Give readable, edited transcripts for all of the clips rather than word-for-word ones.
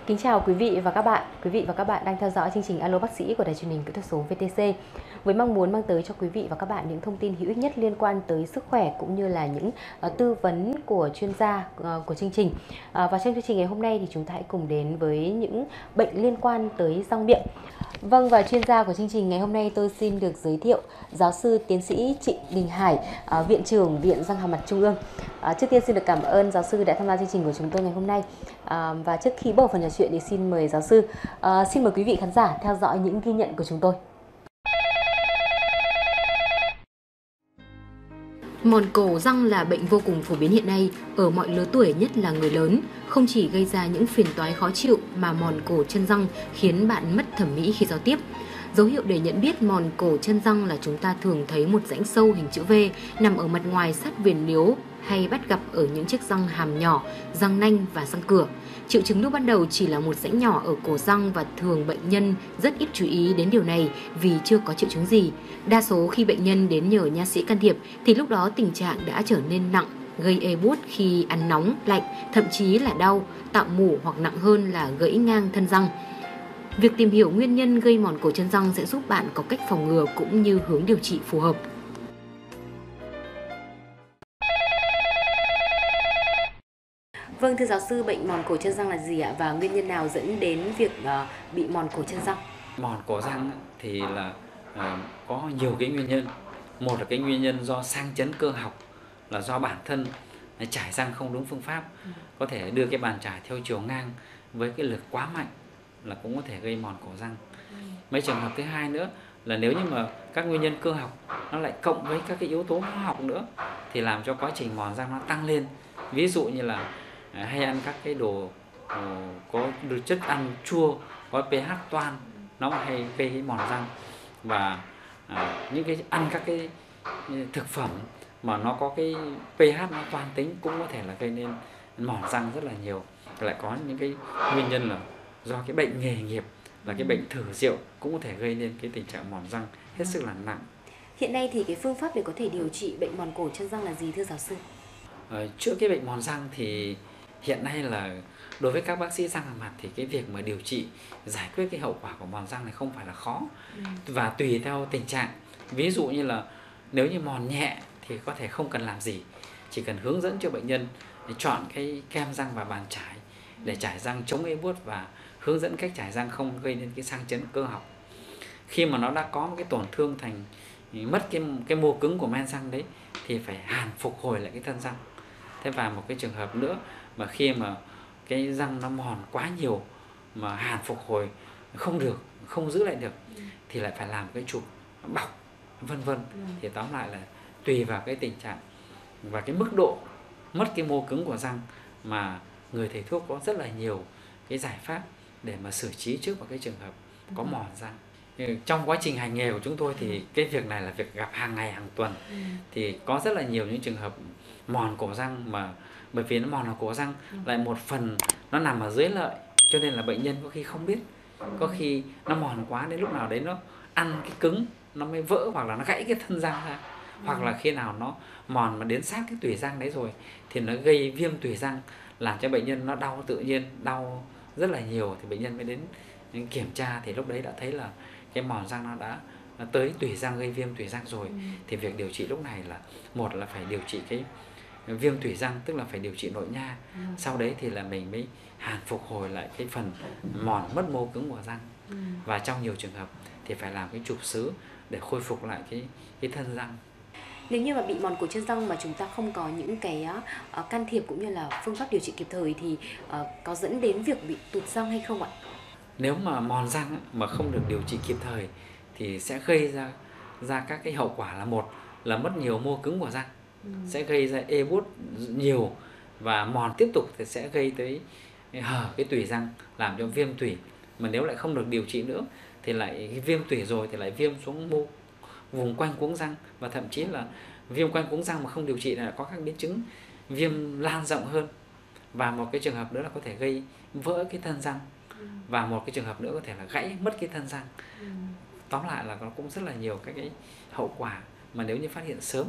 Kính chào quý vị và các bạn. Quý vị và các bạn đang theo dõi chương trình Alo Bác sĩ của Đài truyền hình kỹ thuật số VTC với mong muốn mang tới cho quý vị và các bạn những thông tin hữu ích nhất liên quan tới sức khỏe cũng như là những tư vấn của chuyên gia của chương trình. Và trong chương trình ngày hôm nay thì chúng ta hãy cùng đến với những bệnh liên quan tới răng miệng. Vâng, và chuyên gia của chương trình ngày hôm nay tôi xin được giới thiệu giáo sư tiến sĩ Trịnh Đình Hải, Viện trưởng Viện Răng Hàm Mặt Trung ương. Trước tiên xin được cảm ơn giáo sư đã tham gia chương trình của chúng tôi ngày hôm nay. Và trước khi bắt đầu phần trò chuyện thì xin mời giáo sư, xin mời quý vị khán giả theo dõi những ghi nhận của chúng tôi. Mòn cổ răng là bệnh vô cùng phổ biến hiện nay ở mọi lứa tuổi, nhất là người lớn. Không chỉ gây ra những phiền toái khó chịu mà mòn cổ chân răng khiến bạn mất thẩm mỹ khi giao tiếp. Dấu hiệu để nhận biết mòn cổ chân răng là chúng ta thường thấy một rãnh sâu hình chữ V nằm ở mặt ngoài sát viền liếu, hay bắt gặp ở những chiếc răng hàm nhỏ, răng nanh và răng cửa. Triệu chứng lúc ban đầu chỉ là một rãnh nhỏ ở cổ răng và thường bệnh nhân rất ít chú ý đến điều này vì chưa có triệu chứng gì. Đa số khi bệnh nhân đến nhờ nha sĩ can thiệp thì lúc đó tình trạng đã trở nên nặng, gây ê buốt khi ăn nóng, lạnh, thậm chí là đau, tạo mủ hoặc nặng hơn là gãy ngang thân răng. Việc tìm hiểu nguyên nhân gây mòn cổ chân răng sẽ giúp bạn có cách phòng ngừa cũng như hướng điều trị phù hợp. Vâng, thưa giáo sư, bệnh mòn cổ chân răng là gì ạ? Và nguyên nhân nào dẫn đến việc bị mòn cổ chân răng? Mòn cổ răng thì là có nhiều cái nguyên nhân. Một là cái nguyên nhân do sang chấn cơ học, là do bản thân chải răng không đúng phương pháp. Có thể đưa cái bàn chải theo chiều ngang với cái lực quá mạnh là cũng có thể gây mòn cổ răng. Mấy trường hợp thứ hai nữa là nếu như mà các nguyên nhân cơ học nó lại cộng với các cái yếu tố hóa học nữa thì làm cho quá trình mòn răng nó tăng lên. Ví dụ như là hay ăn các cái đồ có chất ăn chua, có pH toan, nó hay gây cái mòn răng. Và những cái ăn các cái thực phẩm mà nó có cái pH nó toan tính cũng có thể là gây nên mòn răng rất là nhiều. Lại có những cái nguyên nhân là do cái bệnh nghề nghiệp, là cái bệnh thử rượu cũng có thể gây nên cái tình trạng mòn răng hết sức là nặng. Hiện nay thì cái phương pháp để có thể điều trị bệnh mòn cổ chân răng là gì thưa giáo sư? Chữa cái bệnh mòn răng thì hiện nay là đối với các bác sĩ răng hàm mặt thì cái việc mà điều trị giải quyết cái hậu quả của mòn răng này không phải là khó. Và tùy theo tình trạng. Ví dụ như là nếu như mòn nhẹ thì có thể không cần làm gì, chỉ cần hướng dẫn cho bệnh nhân để chọn cái kem răng và bàn chải để chải răng chống ê buốt và hướng dẫn cách chải răng không gây nên cái sang chấn cơ học. Khi mà nó đã có một cái tổn thương thành mất cái mô cứng của men răng đấy thì phải hàn phục hồi lại cái thân răng. Thế và một cái trường hợp nữa mà khi mà cái răng nó mòn quá nhiều mà hàn phục hồi không được, không giữ lại được thì lại phải làm cái chụp bọc vân vân. Thì tóm lại là tùy vào cái tình trạng và cái mức độ mất cái mô cứng của răng mà người thầy thuốc có rất là nhiều cái giải pháp để mà xử trí trước vào cái trường hợp có mòn răng. Trong quá trình hành nghề của chúng tôi thì cái việc này là việc gặp hàng ngày hàng tuần. Thì có rất là nhiều những trường hợp mòn cổ răng mà bởi vì nó mòn ở cổ răng lại một phần nó nằm ở dưới lợi, cho nên là bệnh nhân có khi không biết, có khi nó mòn quá đến lúc nào đấy nó ăn cái cứng nó mới vỡ hoặc là nó gãy cái thân răng ra, hoặc là khi nào nó mòn mà đến sát cái tủy răng đấy rồi thì nó gây viêm tủy răng, làm cho bệnh nhân nó đau, tự nhiên đau rất là nhiều thì bệnh nhân mới đến kiểm tra thì lúc đấy đã thấy là cái mòn răng nó đã tới tủy răng, gây viêm tủy răng rồi. Thì việc điều trị lúc này là một là phải điều trị cái viêm tủy răng, tức là phải điều trị nội nha. Sau đấy thì là mình mới hàn phục hồi lại cái phần mòn mất mô cứng của răng. Và trong nhiều trường hợp thì phải làm cái chụp xứ để khôi phục lại cái thân răng. Nếu như mà bị mòn cổ chân răng mà chúng ta không có những cái can thiệp cũng như là phương pháp điều trị kịp thời thì có dẫn đến việc bị tụt răng hay không ạ? Nếu mà mòn răng mà không được điều trị kịp thời thì sẽ gây ra các cái hậu quả là một là mất nhiều mô cứng của răng, sẽ gây ra ê buốt nhiều, và mòn tiếp tục thì sẽ gây tới hở cái tủy răng, làm cho viêm tủy. Mà nếu lại không được điều trị nữa thì lại viêm tủy rồi thì lại viêm xuống vùng quanh cuống răng, và thậm chí là viêm quanh cuống răng mà không điều trị là có các biến chứng viêm lan rộng hơn. Và một cái trường hợp nữa là có thể gây vỡ cái thân răng, và một cái trường hợp nữa có thể là gãy mất cái thân răng. Tóm lại là nó cũng rất là nhiều các cái hậu quả mà nếu như phát hiện sớm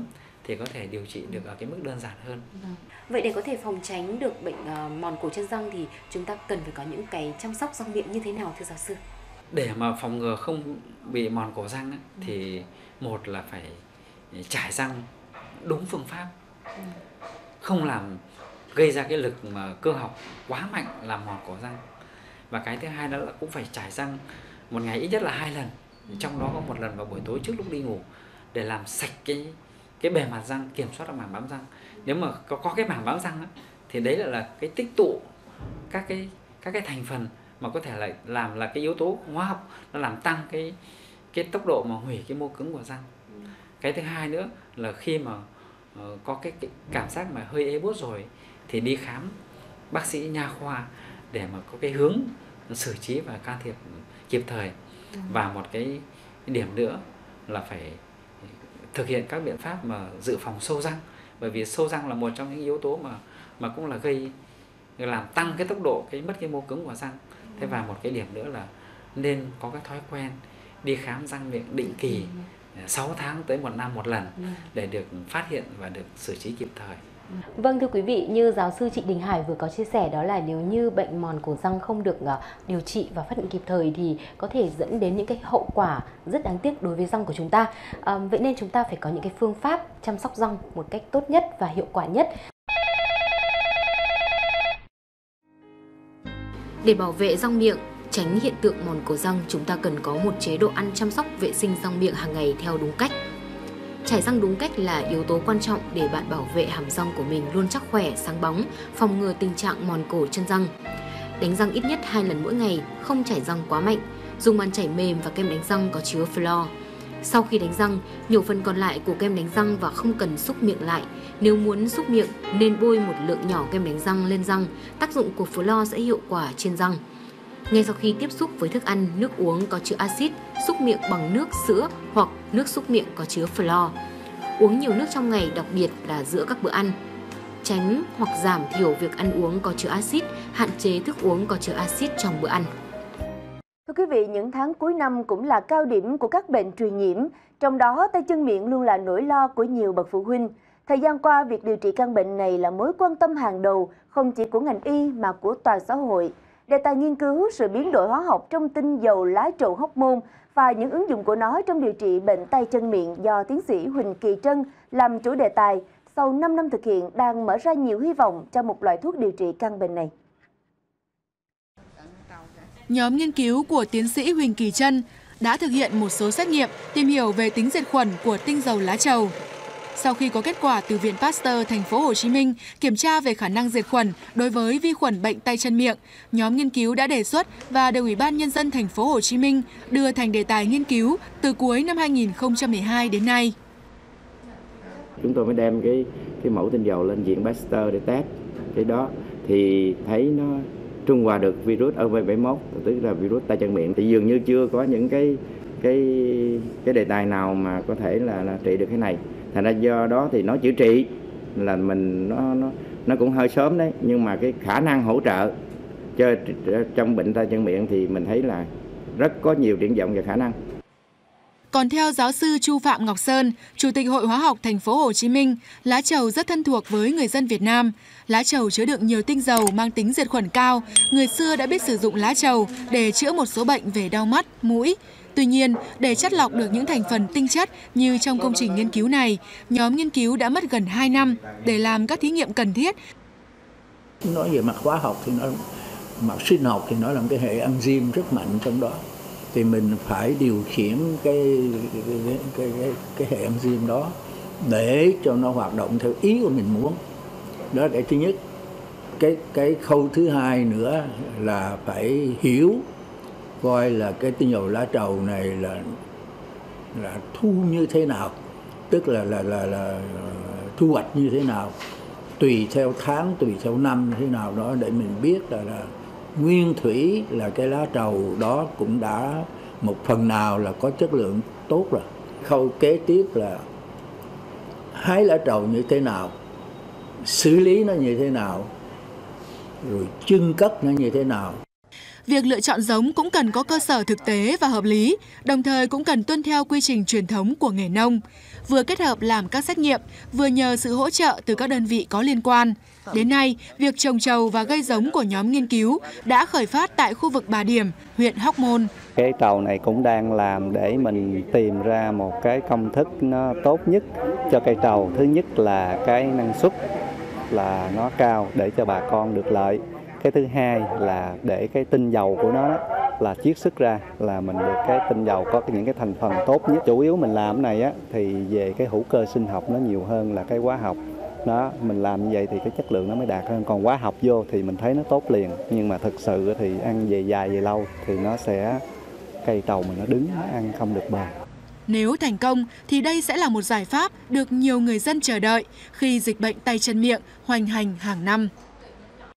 thì có thể điều trị được ở cái mức đơn giản hơn. Vậy để có thể phòng tránh được bệnh mòn cổ chân răng thì chúng ta cần phải có những cái chăm sóc răng miệng như thế nào thưa giáo sư? Để mà phòng ngừa không bị mòn cổ răng ấy, thì một là phải chải răng đúng phương pháp, không làm gây ra cái lực mà cơ học quá mạnh làm mòn cổ răng. Và cái thứ hai đó là cũng phải chải răng một ngày ít nhất là 2 lần, trong đó có một lần vào buổi tối trước lúc đi ngủ, để làm sạch cái bề mặt răng, kiểm soát được mảng bám răng. Nếu mà có cái mảng bám răng ấy, thì đấy là cái tích tụ các cái thành phần mà có thể là làm là cái yếu tố hóa học, nó làm tăng cái tốc độ mà hủy cái mô cứng của răng. Cái thứ hai nữa là khi mà có cái cảm giác mà hơi ê buốt rồi thì đi khám bác sĩ nha khoa để mà có cái hướng xử trí và can thiệp kịp thời. Và một cái điểm nữa là phải thực hiện các biện pháp mà dự phòng sâu răng, bởi vì sâu răng là một trong những yếu tố mà cũng là làm tăng cái tốc độ mất cái mô cứng của răng. Thế và một cái điểm nữa là nên có cái thói quen đi khám răng miệng định kỳ 6 tháng tới 1 năm một lần để được phát hiện và được xử trí kịp thời. Vâng, thưa quý vị, như giáo sư Trịnh Đình Hải vừa có chia sẻ, đó là nếu như bệnh mòn cổ răng không được điều trị và phát hiện kịp thời thì có thể dẫn đến những cái hậu quả rất đáng tiếc đối với răng của chúng ta. Vậy nên chúng ta phải có những cái phương pháp chăm sóc răng một cách tốt nhất và hiệu quả nhất. Để bảo vệ răng miệng, tránh hiện tượng mòn cổ răng, chúng ta cần có một chế độ ăn chăm sóc vệ sinh răng miệng hàng ngày theo đúng cách. Chải răng đúng cách là yếu tố quan trọng để bạn bảo vệ hàm răng của mình luôn chắc khỏe, sáng bóng, phòng ngừa tình trạng mòn cổ chân răng. Đánh răng ít nhất 2 lần mỗi ngày, không chải răng quá mạnh, dùng bàn chải mềm và kem đánh răng có chứa floor. Sau khi đánh răng, nhổ phần còn lại của kem đánh răng và không cần xúc miệng lại. Nếu muốn xúc miệng, nên bôi một lượng nhỏ kem đánh răng lên răng, tác dụng của floor sẽ hiệu quả trên răng. Ngay sau khi tiếp xúc với thức ăn, nước uống có chứa axit, xúc miệng bằng nước, sữa hoặc nước xúc miệng có chứa floor. Uống nhiều nước trong ngày, đặc biệt là giữa các bữa ăn. Tránh hoặc giảm thiểu việc ăn uống có chứa axit, hạn chế thức uống có chứa axit trong bữa ăn. Thưa quý vị, những tháng cuối năm cũng là cao điểm của các bệnh truyền nhiễm, trong đó tay chân miệng luôn là nỗi lo của nhiều bậc phụ huynh. Thời gian qua, việc điều trị căn bệnh này là mối quan tâm hàng đầu không chỉ của ngành y mà của toàn xã hội. Đề tài nghiên cứu sự biến đổi hóa học trong tinh dầu lá trầu hóc môn và những ứng dụng của nó trong điều trị bệnh tay chân miệng do tiến sĩ Huỳnh Kỳ Trân làm chủ đề tài, sau 5 năm thực hiện đang mở ra nhiều hy vọng cho một loại thuốc điều trị căn bệnh này. Nhóm nghiên cứu của tiến sĩ Huỳnh Kỳ Trân đã thực hiện một số xét nghiệm tìm hiểu về tính diệt khuẩn của tinh dầu lá trầu. Sau khi có kết quả từ Viện Pasteur Thành phố Hồ Chí Minh kiểm tra về khả năng diệt khuẩn đối với vi khuẩn bệnh tay chân miệng, nhóm nghiên cứu đã đề xuất và được Ủy ban Nhân dân Thành phố Hồ Chí Minh đưa thành đề tài nghiên cứu từ cuối năm 2012 đến nay. Chúng tôi mới đem cái mẫu tinh dầu lên Viện Pasteur để test cái đó thì thấy nó trung hòa được virus OV71, tức là virus tay chân miệng. Thì dường như chưa có những cái đề tài nào mà có thể là trị được cái này. Thành ra do đó thì nói chữa trị là mình nó cũng hơi sớm đấy, nhưng mà cái khả năng hỗ trợ cho trong bệnh tay chân miệng thì mình thấy là rất có nhiều triển vọng và khả năng. Còn theo giáo sư Chu Phạm Ngọc Sơn, Chủ tịch Hội Hóa học Thành phố Hồ Chí Minh, lá trầu rất thân thuộc với người dân Việt Nam. Lá trầu chứa đựng nhiều tinh dầu mang tính diệt khuẩn cao. Người xưa đã biết sử dụng lá trầu để chữa một số bệnh về đau mắt, mũi. Tuy nhiên, để chắt lọc được những thành phần tinh chất như trong công trình nghiên cứu này, nhóm nghiên cứu đã mất gần 2 năm để làm các thí nghiệm cần thiết. Nói về mặt hóa học thì mặt sinh học thì nó là một cái hệ enzyme rất mạnh trong đó. Thì mình phải điều khiển cái hệ enzyme đó để cho nó hoạt động theo ý của mình muốn. Đó là cái thứ nhất. Cái khâu thứ hai nữa là phải hiểu coi là cái tinh dầu lá trầu này là thu như thế nào, tức là thu hoạch như thế nào, tùy theo tháng, tùy theo năm như thế nào đó, để mình biết là nguyên thủy là cái lá trầu đó cũng đã một phần nào là có chất lượng tốt rồi. Khâu kế tiếp là hái lá trầu như thế nào, xử lý nó như thế nào, rồi chưng cất nó như thế nào. Việc lựa chọn giống cũng cần có cơ sở thực tế và hợp lý, đồng thời cũng cần tuân theo quy trình truyền thống của nghề nông. Vừa kết hợp làm các xét nghiệm, vừa nhờ sự hỗ trợ từ các đơn vị có liên quan. Đến nay, việc trồng trầu và gây giống của nhóm nghiên cứu đã khởi phát tại khu vực Bà Điểm, huyện Hóc Môn. Cái trầu này cũng đang làm để mình tìm ra một cái công thức nó tốt nhất cho cây trầu. Thứ nhất là cái năng suất là nó cao để cho bà con được lợi. Cái thứ hai là để cái tinh dầu của nó là chiết xuất ra là mình được cái tinh dầu có những cái thành phần tốt nhất. Chủ yếu mình làm cái này á thì về cái hữu cơ sinh học nó nhiều hơn là cái hóa học. Đó, mình làm như vậy thì cái chất lượng nó mới đạt hơn. Còn hóa học vô thì mình thấy nó tốt liền, nhưng mà thực sự thì ăn về dài về lâu thì nó sẽ cây trầu mình nó đứng, nó ăn không được bền. Nếu thành công thì đây sẽ là một giải pháp được nhiều người dân chờ đợi khi dịch bệnh tay chân miệng hoành hành hàng năm.